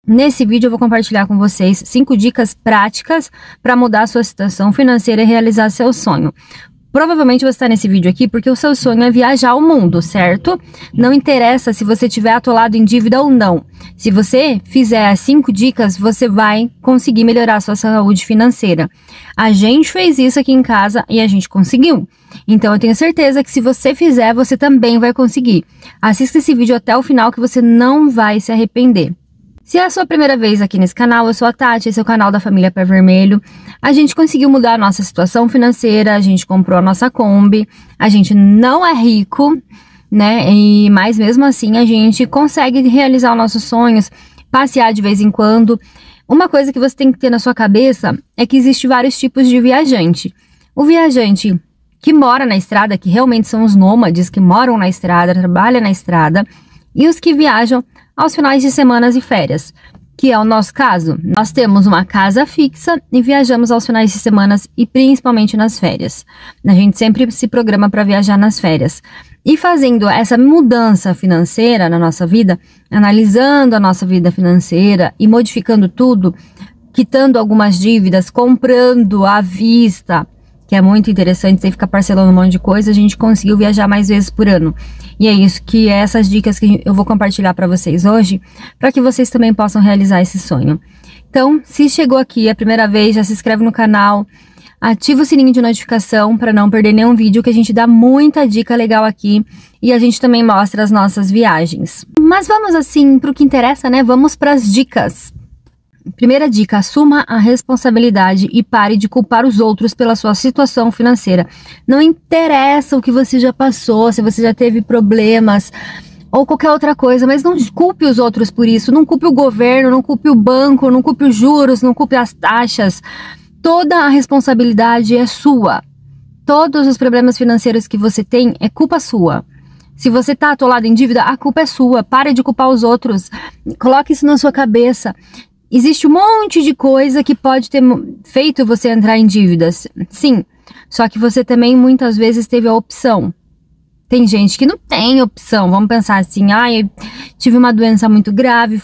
Nesse vídeo eu vou compartilhar com vocês 5 dicas práticas para mudar a sua situação financeira e realizar seu sonho. Provavelmente você está nesse vídeo aqui porque o seu sonho é viajar ao mundo, certo? Não interessa se você estiver atolado em dívida ou não. Se você fizer as 5 dicas, você vai conseguir melhorar a sua saúde financeira. A gente fez isso aqui em casa e a gente conseguiu. Então eu tenho certeza que se você fizer, você também vai conseguir. Assista esse vídeo até o final que você não vai se arrepender. Se é a sua primeira vez aqui nesse canal, eu sou a Tati, esse é o canal da família Pé Vermelho. A gente conseguiu mudar a nossa situação financeira, a gente comprou a nossa Kombi, a gente não é rico, né? Mas mesmo assim a gente consegue realizar os nossos sonhos, passear de vez em quando. Uma coisa que você tem que ter na sua cabeça é que existe vários tipos de viajante. O viajante que mora na estrada, que realmente são os nômades que moram na estrada, trabalham na estrada, e os que viajam aos finais de semanas e férias, que é o nosso caso. Nós temos uma casa fixa e viajamos aos finais de semanas e principalmente nas férias. A gente sempre se programa para viajar nas férias. E fazendo essa mudança financeira na nossa vida, analisando a nossa vida financeira e modificando tudo, quitando algumas dívidas, comprando à vista, que é muito interessante, você ficar parcelando um monte de coisa, a gente conseguiu viajar mais vezes por ano. E é isso que essas dicas que eu vou compartilhar para vocês hoje, para que vocês também possam realizar esse sonho. Então, se chegou aqui a primeira vez, já se inscreve no canal, ativa o sininho de notificação para não perder nenhum vídeo, que a gente dá muita dica legal aqui e a gente também mostra as nossas viagens. Mas vamos assim para o que interessa, né? Vamos para as dicas. Primeira dica, assuma a responsabilidade e pare de culpar os outros pela sua situação financeira. Não interessa o que você já passou, se você já teve problemas ou qualquer outra coisa, mas não culpe os outros por isso. Não culpe o governo, não culpe o banco, não culpe os juros, não culpe as taxas. Toda a responsabilidade é sua. Todos os problemas financeiros que você tem é culpa sua. Se você está atolado em dívida, a culpa é sua. Pare de culpar os outros. Coloque isso na sua cabeça. Existe um monte de coisa que pode ter feito você entrar em dívidas, sim, só que você também muitas vezes teve a opção. Tem gente que não tem opção, vamos pensar assim, eu tive uma doença muito grave,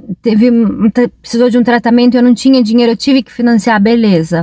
precisou de um tratamento, eu não tinha dinheiro, eu tive que financiar, beleza.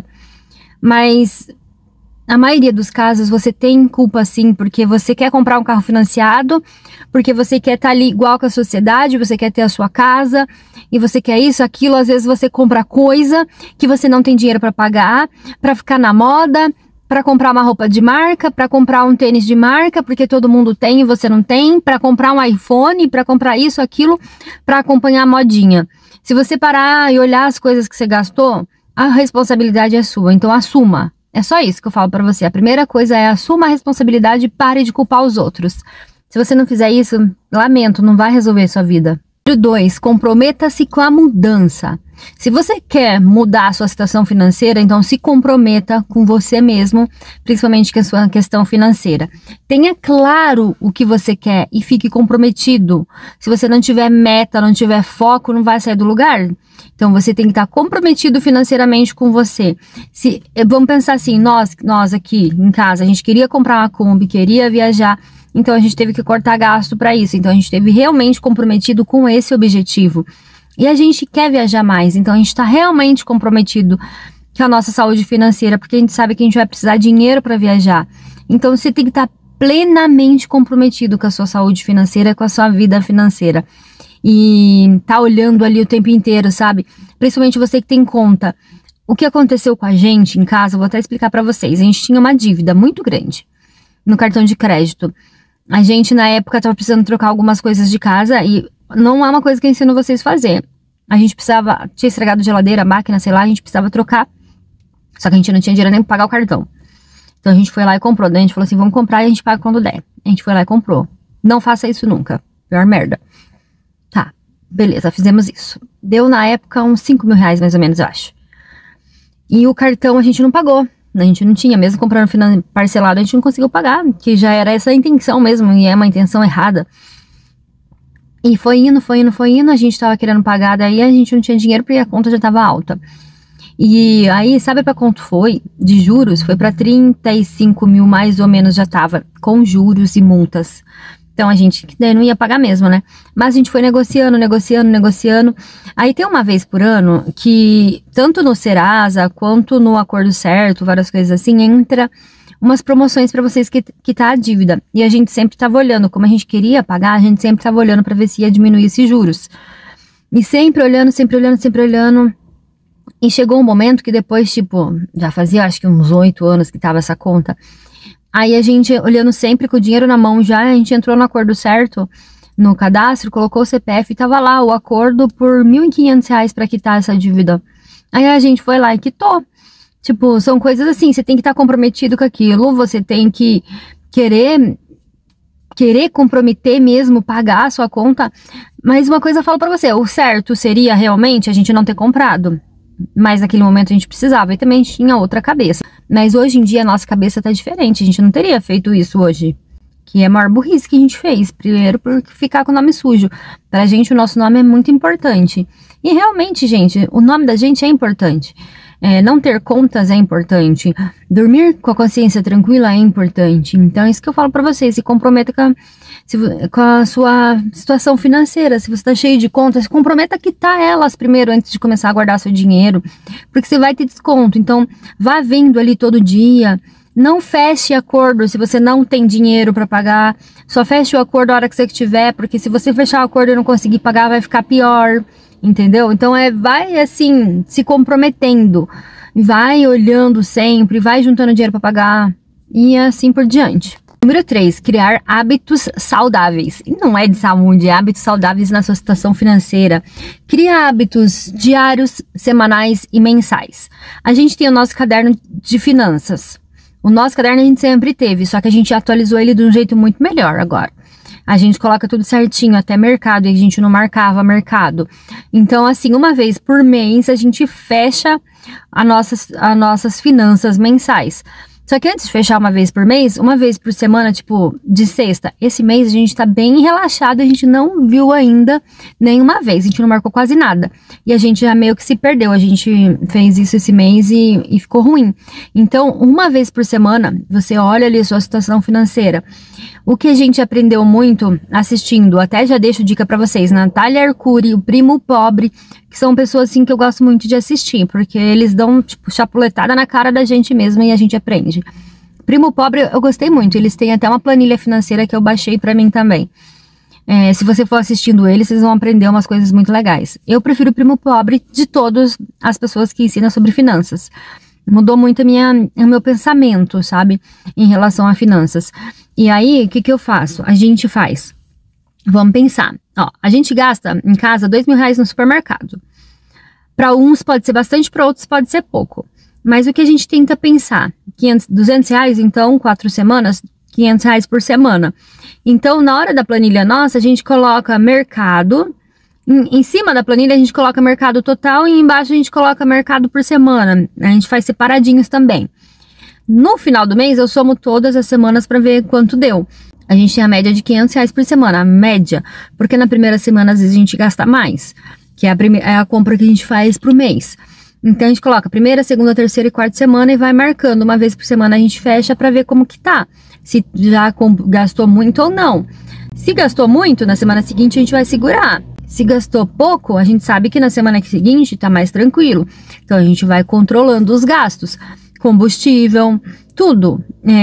Mas a maioria dos casos você tem culpa sim, porque você quer comprar um carro financiado, porque você quer estar ali igual com a sociedade, você quer ter a sua casa, e você quer isso, aquilo, às vezes você compra coisa que você não tem dinheiro para pagar, para ficar na moda, para comprar uma roupa de marca, para comprar um tênis de marca, porque todo mundo tem e você não tem, para comprar um iPhone, para comprar isso, aquilo, para acompanhar a modinha. Se você parar e olhar as coisas que você gastou, a responsabilidade é sua, então assuma. É só isso que eu falo para você. A primeira coisa é assuma a responsabilidade e pare de culpar os outros. Se você não fizer isso, lamento, não vai resolver sua vida. Número 2, comprometa-se com a mudança. Se você quer mudar a sua situação financeira, então se comprometa com você mesmo, principalmente com a sua questão financeira. Tenha claro o que você quer e fique comprometido. Se você não tiver meta, não tiver foco, não vai sair do lugar. Então você tem que estar comprometido financeiramente com você. Vamos pensar assim, nós aqui em casa, a gente queria comprar uma Kombi, queria viajar, então a gente teve que cortar gasto para isso. Então a gente esteve realmente comprometido com esse objetivo. E a gente quer viajar mais, então a gente está realmente comprometido com a nossa saúde financeira, porque a gente sabe que a gente vai precisar de dinheiro para viajar. Então você tem que estar plenamente comprometido com a sua saúde financeira, com a sua vida financeira. E tá olhando ali o tempo inteiro, sabe? Principalmente você que tem conta. O que aconteceu com a gente em casa, eu vou até explicar para vocês. A gente tinha uma dívida muito grande no cartão de crédito. A gente, na época, tava precisando trocar algumas coisas de casa e não é uma coisa que eu ensino vocês a fazer. A gente precisava, tinha estragado a geladeira, a máquina, sei lá, a gente precisava trocar. Só que a gente não tinha dinheiro nem pra pagar o cartão. Então a gente foi lá e comprou. Daí a gente falou assim, vamos comprar e a gente paga quando der. A gente foi lá e comprou. Não faça isso nunca. Pior merda. Tá, beleza, fizemos isso. Deu na época uns 5 mil reais mais ou menos, eu acho. E o cartão a gente não pagou. A gente não tinha, mesmo comprando parcelado, a gente não conseguiu pagar, que já era essa a intenção mesmo, e é uma intenção errada. E foi indo, a gente tava querendo pagar, daí a gente não tinha dinheiro porque a conta já tava alta. E aí, sabe pra quanto foi? De juros, foi pra 35 mil mais ou menos já tava, com juros e multas. Então a gente daí não ia pagar mesmo, né? Mas a gente foi negociando. Aí tem uma vez por ano que, tanto no Serasa quanto no Acordo Certo, várias coisas assim, entra umas promoções para vocês que tá a dívida. E a gente sempre tava olhando, como a gente queria pagar, a gente sempre tava olhando para ver se ia diminuir esses juros. E sempre olhando. E chegou um momento que depois, tipo, já fazia acho que uns 8 anos que tava essa conta. Aí a gente, olhando sempre com o dinheiro na mão já, a gente entrou no Acordo Certo, no cadastro, colocou o CPF e tava lá o acordo por R$1.500 para quitar essa dívida. Aí a gente foi lá e quitou. Tipo, são coisas assim, você tem que estar comprometido com aquilo, você tem que querer comprometer mesmo, pagar a sua conta. Mas uma coisa eu falo pra você, o certo seria realmente a gente não ter comprado. Mas naquele momento a gente precisava e também tinha outra cabeça. Mas hoje em dia a nossa cabeça tá diferente, a gente não teria feito isso hoje. Que é a maior burrice que a gente fez. Primeiro por ficar com o nome sujo. Pra gente o nosso nome é muito importante. E realmente, gente, o nome da gente é importante. Não ter contas é importante. Dormir com a consciência tranquila é importante. Então é isso que eu falo pra vocês. Se comprometa com a sua situação financeira. Se você tá cheio de contas, se comprometa a quitar elas primeiro antes de começar a guardar seu dinheiro. Porque você vai ter desconto. Então vá vendo ali todo dia. Não feche acordo se você não tem dinheiro para pagar. Só feche o acordo a hora que você tiver. Porque se você fechar o acordo e não conseguir pagar, vai ficar pior. Entendeu? Então vai assim, se comprometendo, vai olhando sempre, vai juntando dinheiro para pagar e assim por diante. Número 3, criar hábitos saudáveis. E não é de saúde, é hábitos saudáveis na sua situação financeira. Cria hábitos diários, semanais e mensais. A gente tem o nosso caderno de finanças. O nosso caderno a gente sempre teve, só que a gente atualizou ele de um jeito muito melhor agora. A gente coloca tudo certinho, até mercado, e a gente não marcava mercado. Então, assim, uma vez por mês, a gente fecha as nossas finanças mensais. Só que antes de fechar uma vez por mês, uma vez por semana, tipo, de sexta, esse mês a gente tá bem relaxado, a gente não viu ainda nenhuma vez, a gente não marcou quase nada. E a gente já meio que se perdeu, a gente fez isso esse mês e ficou ruim. Então, uma vez por semana, você olha ali a sua situação financeira. O que a gente aprendeu muito assistindo, até já deixo dica pra vocês, Natália Arcuri, o Primo Pobre, que são pessoas assim que eu gosto muito de assistir, porque eles dão tipo chapuletada na cara da gente mesmo e a gente aprende. Primo Pobre eu gostei muito, eles têm até uma planilha financeira que eu baixei pra mim também. Se você for assistindo eles, vocês vão aprender umas coisas muito legais. Eu prefiro o Primo Pobre de todas as pessoas que ensinam sobre finanças. Mudou muito o meu pensamento, sabe? Em relação a finanças. E aí, o que eu faço? A gente faz. Vamos pensar. Ó, a gente gasta em casa R$2.000 no supermercado. Para uns pode ser bastante, para outros pode ser pouco. Mas o que a gente tenta pensar? R$200, então, 4 semanas, R$500 por semana. Então, na hora da planilha nossa, a gente coloca mercado. Em cima da planilha a gente coloca mercado total e embaixo a gente coloca mercado por semana. A gente faz separadinhos também. No final do mês eu somo todas as semanas para ver quanto deu. A gente tem a média de R$500 por semana, a média. Porque na primeira semana às vezes a gente gasta mais. Que é a compra que a gente faz pro mês. Então a gente coloca primeira, segunda, terceira e quarta semana e vai marcando. Uma vez por semana a gente fecha para ver como que tá. Se já gastou muito ou não. Se gastou muito, na semana seguinte a gente vai segurar. Se gastou pouco, a gente sabe que na semana seguinte tá mais tranquilo. Então a gente vai controlando os gastos. Combustível, tudo.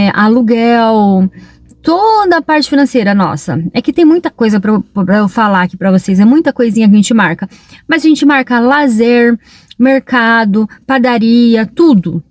Aluguel, toda a parte financeira nossa. É que tem muita coisa pra eu falar aqui pra vocês. É muita coisinha que a gente marca. Mas a gente marca lazer, mercado, padaria, tudo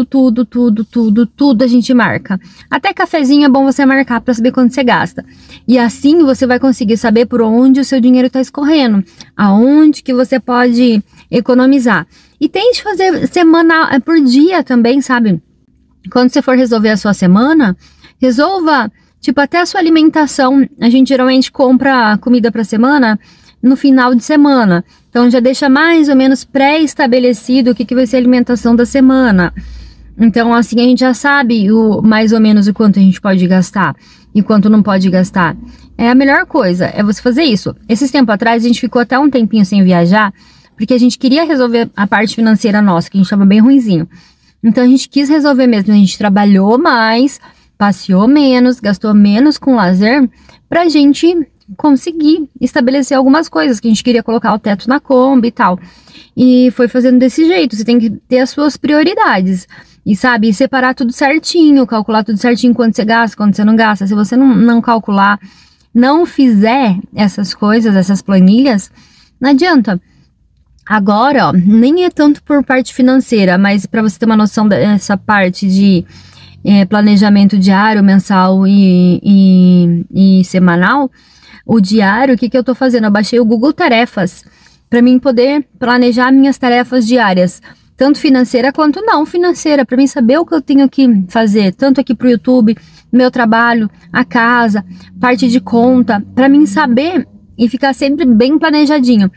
a gente marca. Até cafezinho é bom você marcar para saber quanto você gasta. E assim você vai conseguir saber por onde o seu dinheiro está escorrendo, aonde que você pode economizar. E tente fazer semanal, por dia também, sabe? Quando você for resolver a sua semana, resolva, tipo, até a sua alimentação. A gente geralmente compra comida para semana no final de semana. Então já deixa mais ou menos pré-estabelecido o que vai ser a alimentação da semana. Então assim a gente já sabe mais ou menos o quanto a gente pode gastar e quanto não pode gastar. É a melhor coisa, é você fazer isso. Esses tempos atrás a gente ficou até um tempinho sem viajar, porque a gente queria resolver a parte financeira nossa, que a gente estava bem ruinzinho. Então a gente quis resolver mesmo, a gente trabalhou mais, passeou menos, gastou menos com lazer, pra gente conseguir estabelecer algumas coisas, que a gente queria colocar o teto na Kombi e tal. E foi fazendo desse jeito, você tem que ter as suas prioridades. E sabe, separar tudo certinho, calcular tudo certinho, quanto você gasta, quanto você não gasta. Se você não calcular, não fizer essas coisas, essas planilhas, não adianta. Agora, ó, nem é tanto por parte financeira, mas para você ter uma noção dessa parte de planejamento diário, mensal e semanal, o diário, o que eu tô fazendo? Eu baixei o Google Tarefas para mim poder planejar minhas tarefas diárias, tanto financeira quanto não financeira, para mim saber o que eu tenho que fazer, tanto aqui pro YouTube, meu trabalho, a casa, parte de conta, para mim saber e ficar sempre bem planejadinho.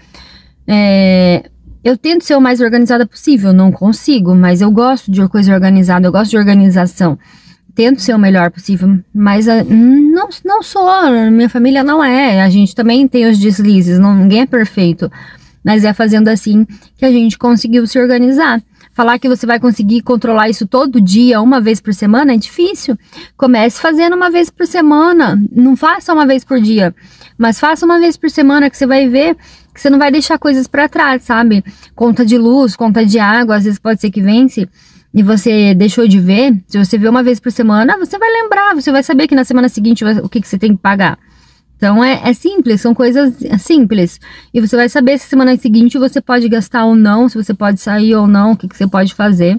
Eu tento ser o mais organizada possível, não consigo, mas eu gosto de coisa organizada, eu gosto de organização. Tento ser o melhor possível, mas não sou, minha família não é, a gente também tem os deslizes, ninguém é perfeito, mas é fazendo assim que a gente conseguiu se organizar. Falar que você vai conseguir controlar isso todo dia, uma vez por semana, é difícil. Comece fazendo uma vez por semana, não faça uma vez por dia, mas faça uma vez por semana que você vai ver que você não vai deixar coisas para trás, sabe? Conta de luz, conta de água, às vezes pode ser que vence e você deixou de ver. Se você vê uma vez por semana, você vai lembrar, você vai saber que na semana seguinte o que você tem que pagar. Então é simples, são coisas simples. E você vai saber se semana seguinte você pode gastar ou não, se você pode sair ou não, o que você pode fazer.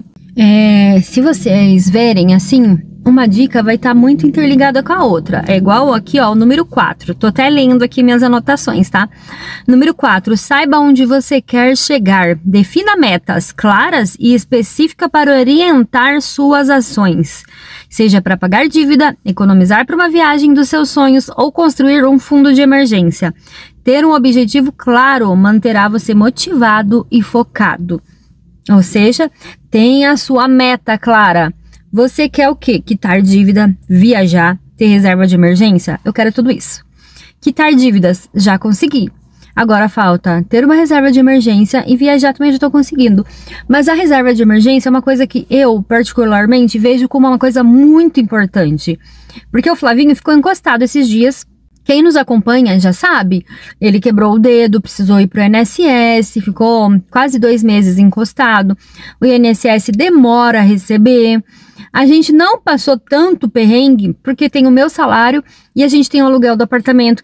Se vocês verem assim, uma dica vai estar muito interligada com a outra. É igual aqui, ó, o número 4. Tô até lendo aqui minhas anotações, tá? Número 4, saiba onde você quer chegar. Defina metas claras e específicas para orientar suas ações. Seja para pagar dívida, economizar para uma viagem dos seus sonhos ou construir um fundo de emergência. Ter um objetivo claro manterá você motivado e focado. Ou seja, tenha a sua meta clara. Você quer o quê? Quitar dívida, viajar, ter reserva de emergência? Eu quero tudo isso. Quitar dívidas, já consegui. Agora falta ter uma reserva de emergência e viajar também já estou conseguindo. Mas a reserva de emergência é uma coisa que eu, particularmente, vejo como uma coisa muito importante. Porque o Flavinho ficou encostado esses dias. Quem nos acompanha já sabe, ele quebrou o dedo, precisou ir pro INSS, ficou quase 2 meses encostado. O INSS demora a receber. A gente não passou tanto perrengue porque tem o meu salário e a gente tem o aluguel do apartamento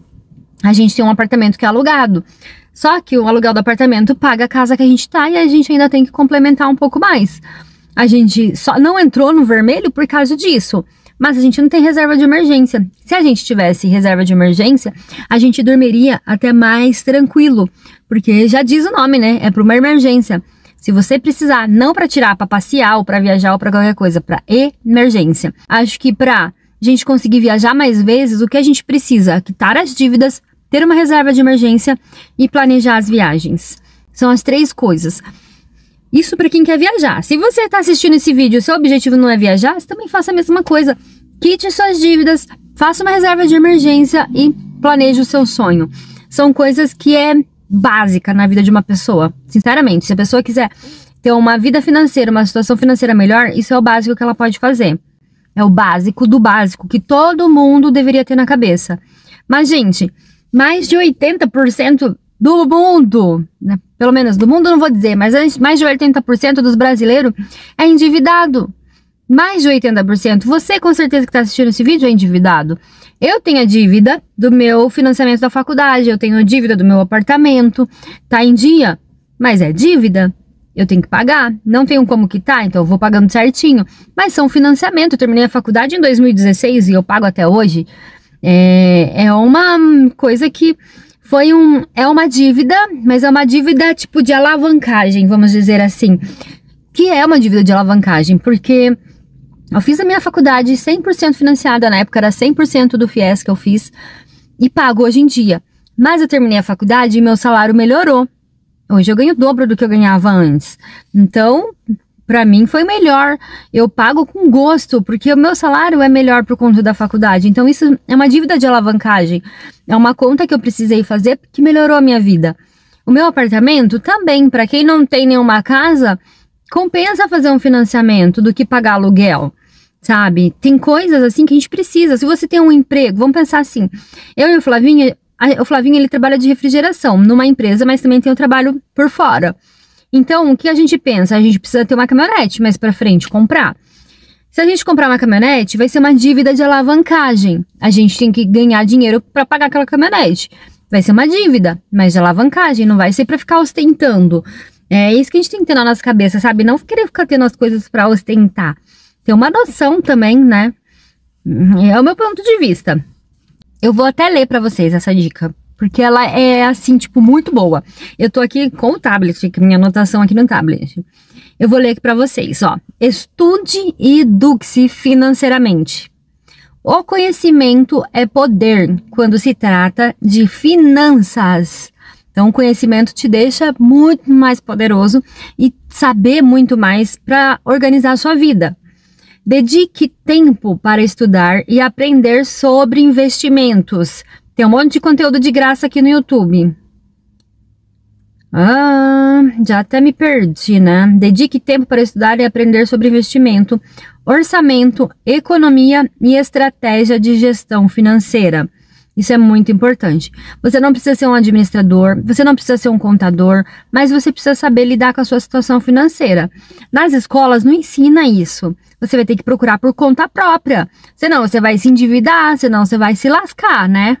a gente tem um apartamento que é alugado. Só que o aluguel do apartamento paga a casa que a gente tá e a gente ainda tem que complementar um pouco mais. A gente só não entrou no vermelho por causa disso. Mas a gente não tem reserva de emergência. Se a gente tivesse reserva de emergência, a gente dormiria até mais tranquilo. Porque já diz o nome, né? É para uma emergência. Se você precisar, não para tirar, para passear ou para viajar ou para qualquer coisa, para emergência. Acho que para a gente conseguir viajar mais vezes, o que a gente precisa? Quitar as dívidas, ter uma reserva de emergência e planejar as viagens. São as 3 coisas. Isso para quem quer viajar. Se você está assistindo esse vídeo e o seu objetivo não é viajar, você também faça a mesma coisa. Quite suas dívidas, faça uma reserva de emergência e planeje o seu sonho. São coisas que é básica na vida de uma pessoa. Sinceramente, se a pessoa quiser ter uma vida financeira, uma situação financeira melhor, isso é o básico que ela pode fazer. É o básico do básico que todo mundo deveria ter na cabeça. Mas, gente, mais de 80% do mundo, né? Pelo menos do mundo não vou dizer, mas mais de 80% dos brasileiros é endividado. Mais de 80%. Você com certeza que está assistindo esse vídeo é endividado. Eu tenho a dívida do meu financiamento da faculdade, eu tenho a dívida do meu apartamento, tá em dia, mas é dívida. Eu tenho que pagar, não tenho como quitar, então eu vou pagando certinho. Mas são financiamento, eu terminei a faculdade em 2016 e eu pago até hoje. É uma coisa que é uma dívida, mas é uma dívida tipo de alavancagem, vamos dizer assim. Que é uma dívida de alavancagem, porque eu fiz a minha faculdade 100% financiada, na época era 100% do FIES que eu fiz, e pago hoje em dia. Mas eu terminei a faculdade e meu salário melhorou. Hoje eu ganho o dobro do que eu ganhava antes. Então, pra mim foi melhor. Eu pago com gosto, porque o meu salário é melhor por conta da faculdade. Então isso é uma dívida de alavancagem. É uma conta que eu precisei fazer que melhorou a minha vida. O meu apartamento também, para quem não tem nenhuma casa, compensa fazer um financiamento do que pagar aluguel. sabe? Tem coisas assim que a gente precisa. Se você tem um emprego, vamos pensar assim, eu e o Flavinho, ele trabalha de refrigeração numa empresa, mas também tem o trabalho por fora. Então, o que a gente pensa? A gente precisa ter uma caminhonete mais pra frente, comprar. Se a gente comprar uma caminhonete, vai ser uma dívida de alavancagem. A gente tem que ganhar dinheiro para pagar aquela caminhonete. Vai ser uma dívida, mas de alavancagem, não vai ser para ficar ostentando. É isso que a gente tem que ter na nossa cabeça, sabe? Não querer ficar tendo as coisas para ostentar. Ter uma noção também, né? É o meu ponto de vista. Eu vou até ler para vocês essa dica, porque ela é, assim, tipo, muito boa. Eu tô aqui com o tablet, que minha anotação aqui no tablet. Eu vou ler aqui para vocês, ó. Estude e eduque-se financeiramente. O conhecimento é poder quando se trata de finanças. Então, o conhecimento te deixa muito mais poderoso e saber muito mais para organizar a sua vida. Dedique tempo para estudar e aprender sobre investimentos. Tem um monte de conteúdo de graça aqui no YouTube. Já até me perdi, né? Dedique tempo para estudar e aprender sobre investimento, orçamento, economia e estratégia de gestão financeira. Isso é muito importante. Você não precisa ser um administrador, você não precisa ser um contador, mas você precisa saber lidar com a sua situação financeira. Nas escolas não ensina isso. Você vai ter que procurar por conta própria. Senão você vai se endividar, senão você vai se lascar, né?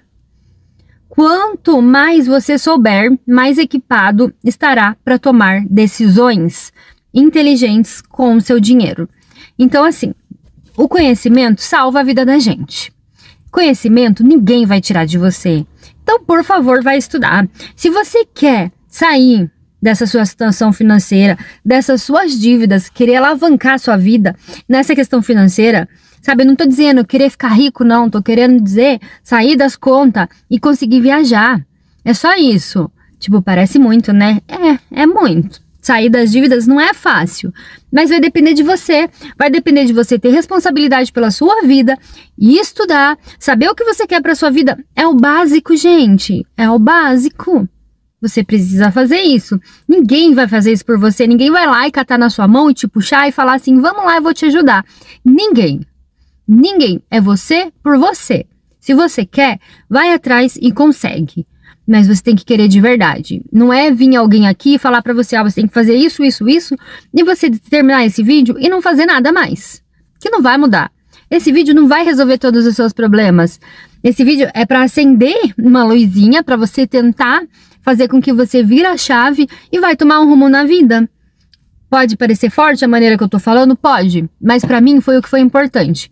Quanto mais você souber, mais equipado estará para tomar decisões inteligentes com o seu dinheiro. Então, assim, o conhecimento salva a vida da gente. Conhecimento ninguém vai tirar de você. Então, por favor, vai estudar. Se você quer sair dessa sua situação financeira, dessas suas dívidas, querer alavancar a sua vida nessa questão financeira, sabe, eu não tô dizendo querer ficar rico, não. Tô querendo dizer sair das contas e conseguir viajar. É só isso. Tipo, parece muito, né? É muito. Sair das dívidas não é fácil, mas vai depender de você. Vai depender de você ter responsabilidade pela sua vida e estudar, saber o que você quer para sua vida. É o básico, gente. É o básico. Você precisa fazer isso. Ninguém vai fazer isso por você. Ninguém vai lá e catar na sua mão e te puxar e falar assim, vamos lá, eu vou te ajudar. Ninguém. Ninguém. É você por você. Se você quer, vai atrás e consegue. Mas você tem que querer de verdade. Não é vir alguém aqui e falar pra você, você tem que fazer isso, e você terminar esse vídeo e não fazer nada mais. Que não vai mudar. Esse vídeo não vai resolver todos os seus problemas. Esse vídeo é pra acender uma luzinha, pra você tentar fazer com que você vira a chave e vai tomar um rumo na vida. Pode parecer forte a maneira que eu tô falando? Pode. Mas pra mim foi o que foi importante.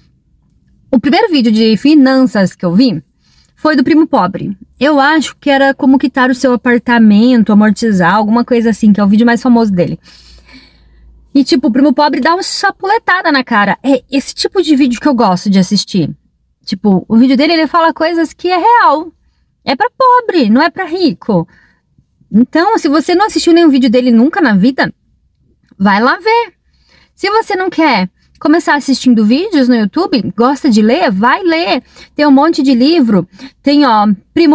O primeiro vídeo de finanças que eu vi foi do Primo Pobre. Eu acho que era como quitar o seu apartamento, amortizar, alguma coisa assim, que é o vídeo mais famoso dele. E tipo, o Primo Pobre dá uma chapuletada na cara. É esse tipo de vídeo que eu gosto de assistir. Tipo, o vídeo dele, ele fala coisas que é real. É pra pobre, não é pra rico. Então, se você não assistiu nenhum vídeo dele nunca na vida, vai lá ver. Se você não quer começar assistindo vídeos no YouTube, gosta de ler, vai ler. Tem um monte de livro. Tem, ó,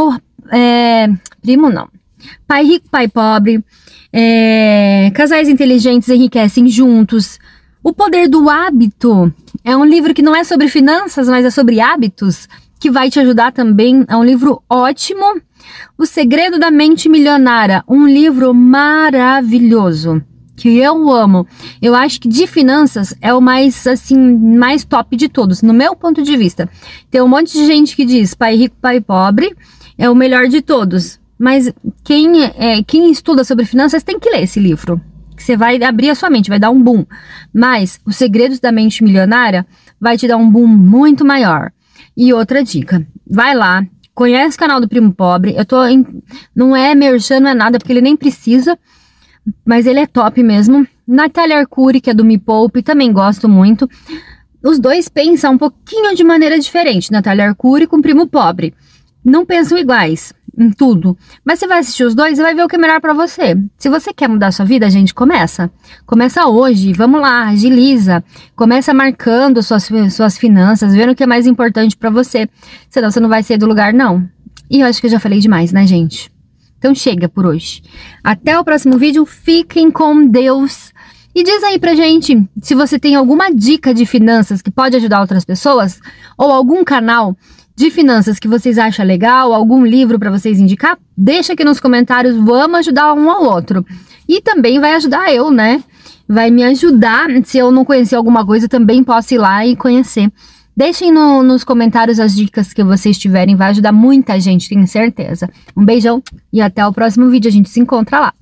Pai Rico, Pai Pobre, Casais Inteligentes Enriquecem Juntos. O Poder do Hábito é um livro que não é sobre finanças, mas é sobre hábitos, que vai te ajudar também. É um livro ótimo. O Segredo da Mente Milionária, um livro maravilhoso, que eu amo. Eu acho que de finanças é o mais, assim, mais top de todos, no meu ponto de vista. Tem um monte de gente que diz Pai Rico, Pai Pobre é o melhor de todos. Mas quem estuda sobre finanças tem que ler esse livro. Que você vai abrir a sua mente, vai dar um boom. Mas Os Segredos da Mente Milionária vai te dar um boom muito maior. E outra dica, vai lá, conhece o canal do Primo Pobre. Não é merchan, não é nada, porque ele nem precisa. Mas ele é top mesmo. Natália Arcuri, que é do Me Poupe, também gosto muito. Os dois pensam um pouquinho de maneira diferente. Natália Arcuri com Primo Pobre. Não pensam iguais em tudo. Mas você vai assistir os dois e vai ver o que é melhor pra você. Se você quer mudar a sua vida, gente, começa. Começa hoje, vamos lá, agiliza. Começa marcando suas finanças, vendo o que é mais importante pra você. Senão você não vai sair do lugar, não. E eu acho que eu já falei demais, né, gente? Então chega por hoje. Até o próximo vídeo. Fiquem com Deus. E diz aí pra gente se você tem alguma dica de finanças que pode ajudar outras pessoas, ou algum canal de finanças que vocês acham legal, algum livro para vocês indicar, deixa aqui nos comentários, vamos ajudar um ao outro. E também vai ajudar eu, né? Vai me ajudar, se eu não conhecer alguma coisa, também posso ir lá e conhecer. Deixem nos comentários as dicas que vocês tiverem, vai ajudar muita gente, tenho certeza. Um beijão e até o próximo vídeo, a gente se encontra lá.